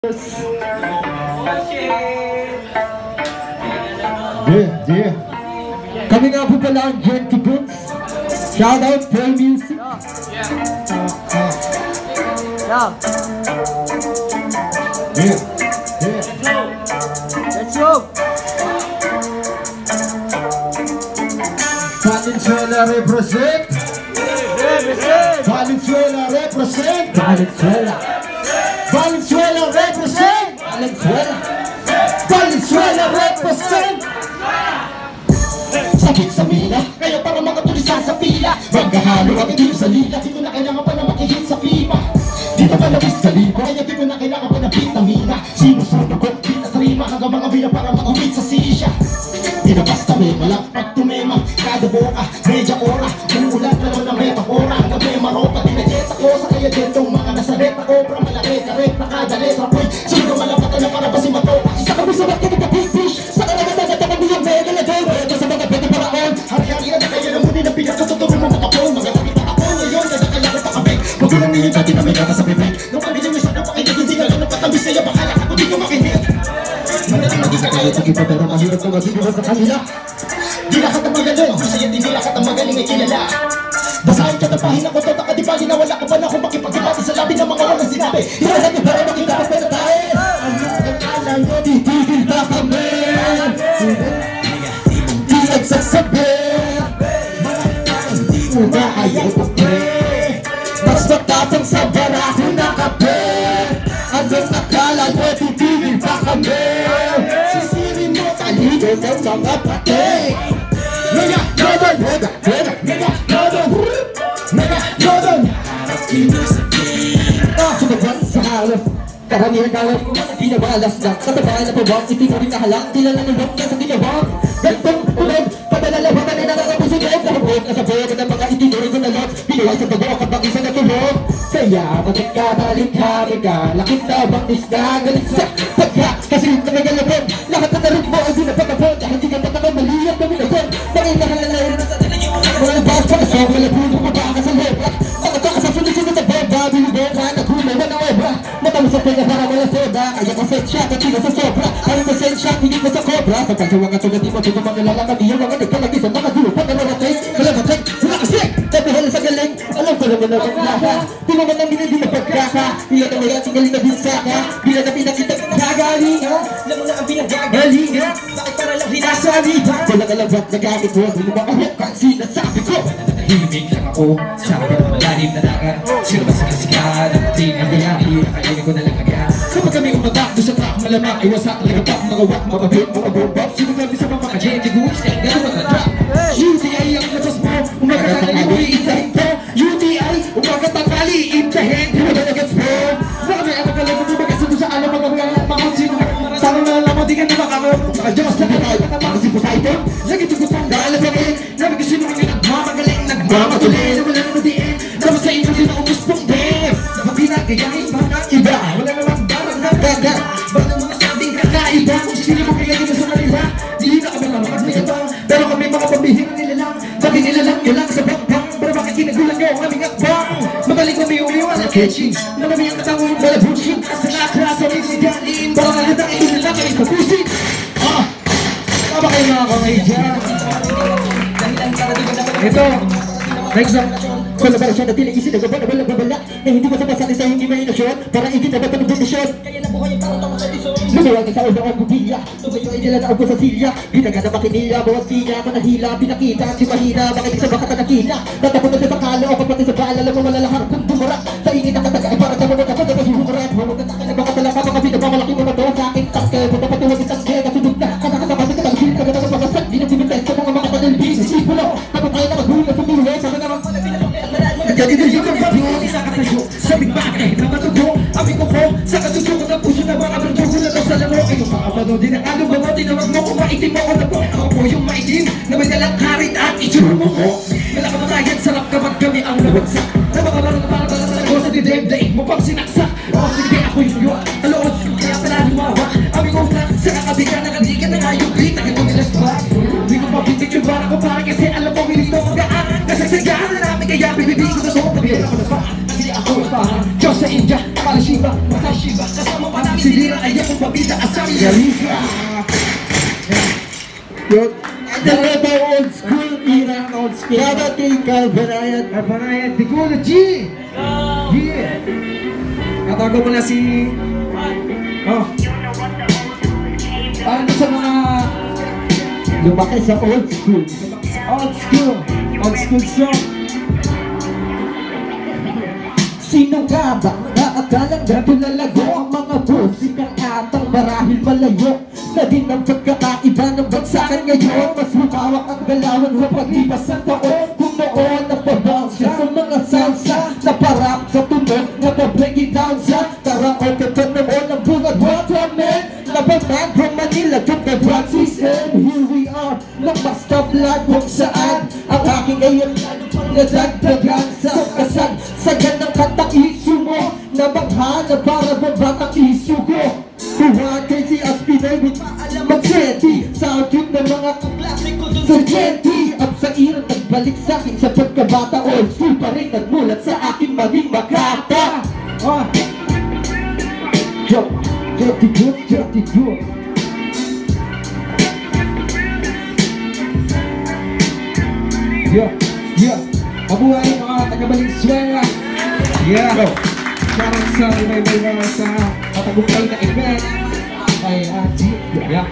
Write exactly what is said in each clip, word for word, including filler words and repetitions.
Yeah, yeah. Kami nga po pala ang Genty Goods. Shout out, Play Music. Yeah. Yeah. Yeah. Yeah. Let's go. Valenzuela represent. Valenzuela represent. Valenzuela. Valenzuela represent. Valenzuela. Valenzuela represent. Sakit sa mina, kaya para makatulisa sa pila. Maghahalo ang itim sa lila, di ko na kailangan pa na makihit sa pipa. Di na malabis sa lipa, kaya di ko na kailangan pa na vitamina. Sinusunod ko, di na tarima, hanggang mga bila para makawit sa sisya. Di na basta mema lang, pag tumema, kada boka, medya ora. Umulat na lang ng metafora, hanggang may maropa. Di na jet ako sa kaya jetong mga nasa reta obra. Malaki, karet na kada letra poy. Sino malapatan na para ba si matopa. Isa kami sa bakit kita big fish. Sa kalaga na natin ang biyang mega na day. Ito sa mga pwede paraon. Hari-hari na kaya na muli na pinagtututuro mo makapon. Mga nakita ako ngayon, kaya kailangan pakabig. Magulang niyo dati na may kata sa bibig. Nung pagbilang may sana pakita, hindi na lang napatabis sa'yo. Bakala ako di ko makinig. Madaling maging kakaya sa iba pero mahirap na magiging sa kanila. Di lahat ang magaling, masaya di lahat ang magaling ay kilala. Basahin ka tapahin ako, tota ka di ba ginawala ka ba na kung makipagdebate sa labi ng mga walang sinabi. Hirahan niyo para makita ka pwede tayo. Ano ang alam nyo, titigil ba kami? Di nagsasabi, hindi mo na ayaw ko pre. Mas matapang sa barako na kape. Anong akala nyo, titigil ba kami? Sisirin mo kaligod ng mga pati. Mega, Jordan, mega, mega, mega, Jordan, mega, Jordan. Ah, sumaban sa halaf. Karamihan kalat ko mga pinabalas lang. Sa tabahan na pabang, itinuring na halang. Kilala ng rock na sa tinabang. Gantong ulog, pabalalabatan ay nakakapusin loob. Nakabog na sa boga ng mga itinuring ko na loob. Pinuhay sa bago kapag isa na tulog. Kaya bakit ka balik-hari ka? Lakit na bang isda, galit sa pagka. Kasi ka may galabon, lahat na tarot mo ay di na pagkabon. Dahil di ka matakang maliyap na minabon. Bakit nakalalay na sa talang mga labas pa kasi malapuno mo ba ka sa lebra. Makataka sa sunod-sunod sa beba, bilibon ka na kulay na nawebra. Matawag sa pega para wala soda, kaya ka set shot at tila sa sobra. Ayaw ka set shot, hindi ka sa cobra. Sa pagkawang at sunod di mo pwede mangalala kami yung mga nagkalagi sa mga dulo. Pag narating, wala matay, wala kasi. Tabihan sa galing, alam ko naman na maglaha. Di naman namin hindi na pagkaka. Bila na may ating galing na binsaka. Bila na pinakita ka gagalinga. Alam mo na ang pinagagalinga. Bakit para lang hinasali? Wala ka lang ba't nagamit mo? Hindi mo makahok ang sinasabi ko. Himig lang ako, sabi ko malalim na dagat. Sino ba sa kasikaan? Ang pating ang gayahin, nakainin ko na lang agad. Kapag kami umatak, doon sa track malamang ay wasak talaga pa, mga wak, mga bit, mga bombap. Sino kami sa mga Genty Goods, kaya gano'n mga trap. U T I ang labas mo, umagatang uli, intahin ko. U T I, umagatang ali, intahin, di mo ba nagets mo? Baka may ang kalaman mo magkasundo sa alam mga mga mga sino. Sana na alam mo, di ka na makakaroon. Saka Diyos na tayo, kasi Poseidon. Lagi tugot ang daalagain, namin kasi nung yung nagmamagaling, nagmamatuloy, na wala naman diin. Naman sa inyo din ako guspong dem. Napag pinagayahin mga iba, wala naman barang nagdaga. Ba't ang mga sabing kakaiba, kung sino mo kaya dito sa kanila. Di na kami mga magmigatang, pero kami mga pambihirang nila lang. Sabi nila lang, yun lang sa bang-bang. Pero bakit kinagulan nyo ang aming akbang? Magaling kami umiwan na catching. Marami ang katawin yung balabushing. Sa nakrasa rin si Danin, baka kalatang ito na lang kayo kapusing. Ah! Tama kayo mga kamay dyan. Ito, next up, kolaborasyon na tila isin, nagbabalabala babala na hindi mo sabasali sa hindi imahinasyon para igit na ba't ang bundisyon. Kaya nabuhay ang parang sa lisod. Lumuwag sa ulong ang bubila, tumayo ay nila na upo sa silya. Binaga na makinila, bawat sina, manahila, pinakita at si mahina, bakit isa baka nakita. Natapon na sa kala o kapatid sa baala, alam mo malalahar kung tumura. Sa ingin na kataga ay para sa mga kapatid na humurat. Huwag na sa akin na baka talaka, mga pinapamalaki mo na to sa aking taske. Punta patuwag itang kaya, kasunod na, kasakasama sa katangkil, kagana ng mga sad, di na timites sa mga mga panalbis. Sipulo, kapag tayo na maghulog sa tuloy, sa mga mga jadi na yung kapatid sa katayo, sa bigbagay na matugo. Aming ko ko, sa kasusuko ng puso na mga bertugo na to sa laro. Ikaw makapano din ang ano ba mo, tinawag mo kung maitim mo o na po. Ako po yung maitim, na may dalang karit at itsura mo ko. Malakamatayan, sarap kapag kami ang nabagsak. Na mga marang parang talaga ko sa didem, daig mo pang sinaksak. O sige ako yung yun, talood ko kaya pala lumawa. Aming una, sa kakabiga na kadigan na nga yung beat, agad mo nilas ba? Di ko mabitik yung bara ko para kasi alam mo milito magaan. Nasagsagaan na namin kaya bibibig ko na to. Tabihan ako na ba? Kasi ako pa Diyos sa India, para Shiva, Mata Shiva. Kasama pa namin si lira ay akong pabida asari. Yun. Ito ito old school era. Old school. Kada kay Calvarayan. Calvarayan, di ko na G! Yeah! Katago mo na si... Oh. Paano sa mga... Lumaki sa old school. Old school! Old school song! Sino ka ba? Naakalang gabi lalago ang mga musikang atang marahil malayo na din ang pagkakaiba ng bagsakan ngayon. Mas lumawak ang galawan sa paglipas ng taon. Kung noon napabounce siya sa mga salsa na parap sa tunog na pa-break it down sa karaoke pa noon ang bunga waterman na pa-man from Manila to the Francis. And here we are na basta vlog kung saan ang aking ngayon nadagdagan sa kasag sa gandang kantang isu mo na baghana para babatang isu ko. Tuwa kay si Aspinay with maalam mag-seti sa akin ng mga kaklase ko dun sa Jetty. At sa irang nagbalik sa akin sa pagkabata, old school pa rin nagmulat sa akin maging makata. Oh. Jetty good, Jetty good. Yeah, yeah. Mabuhay mga taga-Valenzuela. Yeah. Parang sa ibay-ibay mga sa matagumpay na event. Ay, Ati. Yeah.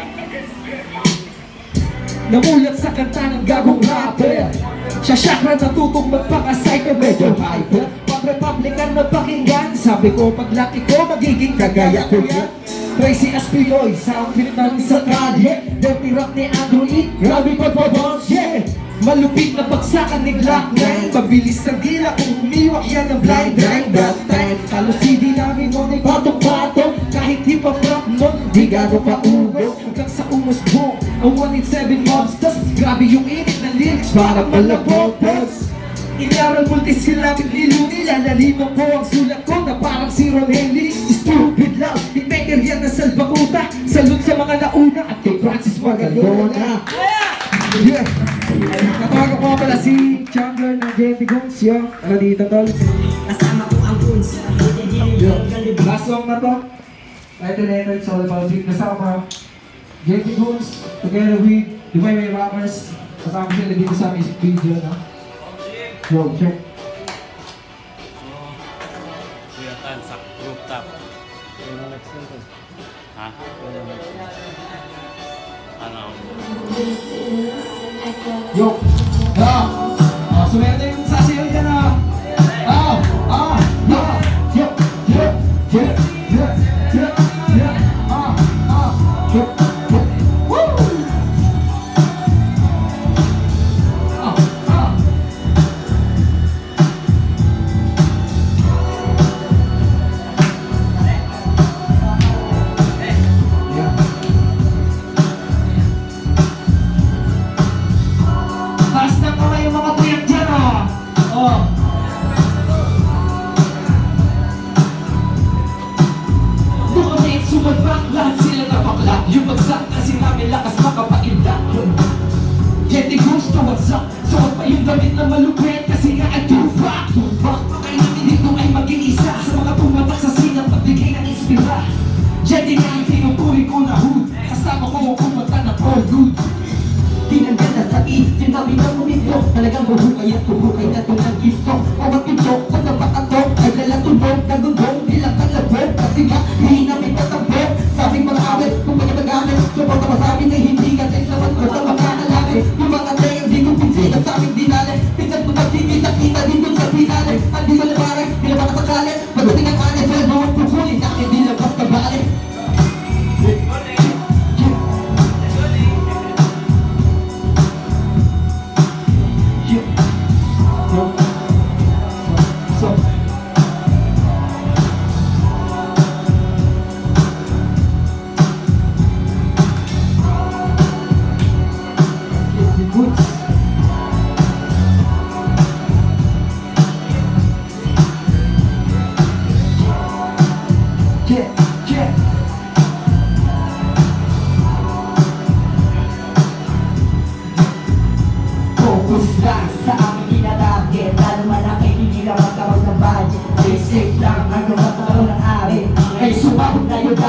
Namulat sa kanta ng gagong rapper. Siya syakra natutong magpakasay ka medyo hyper. Pag-republican na pakinggan, sabi ko paglaki ko magiging kagaya ko yan. Tracy Aspioy, sound film namin sa kalye. Dirty rap ni Andrew E, grabe pa pa bounce, yeah. Malupit na bagsakan ni Glock nine. Mabilis ang gila kung umiwak yan ng blind drive. That time, talo C D namin noon ay patong-patong. Kahit hip-hop rap noon, di gano pa ugo. Hanggang sa umos mo, ang one eight seven mobsters. Grabe yung init na lyrics, parang malabog. Inaral multisyllabic nilo nila. Naliman ko ang sulat ko na parang si Ron Henley. Stupid lang, hitmaker yan na salbakuta. Salute sa mga nauna at kay Francis Magalona. Yeah! Natawagan ko pala si Chandler ng Jetty Guns. Yo, tara dito tol. Kasama ko ang Guns. Yo, last song na to. Title na ito, it's all about it. Kasama Jetty Guns together with the Way Way Rappers. Kasama sila dito sa music video, no? Yo, check. Kelihatan sak rooftop. Hah? Ano? Yo! Ah! Ah, sumerte yung sasayaw dyan ah! Ah! Ah! Ah! Yo! Yo! Yo! Yo! Yo! Yo! Ah! Ah! Yo! Yo! Woo! Ah! Ah! Yeah. Taas na kamay yung mga tuyak dyan, oh! Oh! Doon kami sumabak, lahat sila napakla. Yung bagsak kasi namin lakas makapainda. Jetty Guns to what's up? Suot pa yung damit na malupit kasi nga ay tuvak. Tuvak pa kayo namin dito ay maging isa sa mga pumatak sa sinang pagbigay ng inspira. Jetty nga ang tinuturi ko na hood. Kasama ko ang kumata ng all good. Tinanggal na sa isip namin ang umito. Talagang buhukay at buhukay na tunang ito. Bawat ito, kung napakato ay lalatubog, nagugong, bilang kalabog. Kasi nga, hindi namin tatabog. Sabing mga awit, kung magkatagamit. Support naman sa amin ay hindi gatin naman ko sa mga alamin. Yung mga tayo, di ko pinsin at sa aming dinali. Tingnan mo pagkikita-kita din dun sa pinali. Hindi mo labaray, pinabaka sa kalit. Pagdating ang kalit, wala mo ang pukunin. Akin din labas ka balik.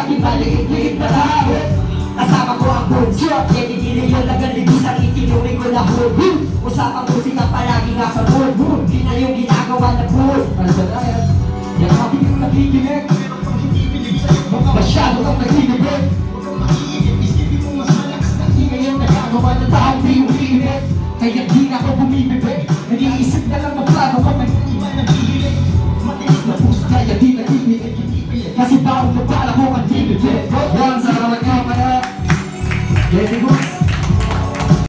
aking maliit-liit na tao. Kasama ko ang bunso, kaya gigilin yun agad libisang ikinuwi ko na hood. Usapang musika palagi nga sa mood. Di na yung ginagawa na food. Ano ba na yan? Yan ang aking nakikinig. Masyado kang nakikinig. Ngayon nagagawa ng taong di umiinit. Kaya di na ako bumibibig. Nag-iisip na lang ng plano ko. May iba na bihilig. Matinig na puso kaya di nakikinig. Kasi baong na pala ko ang bibibig. Yan, salamat nga kaya. Kaya siguro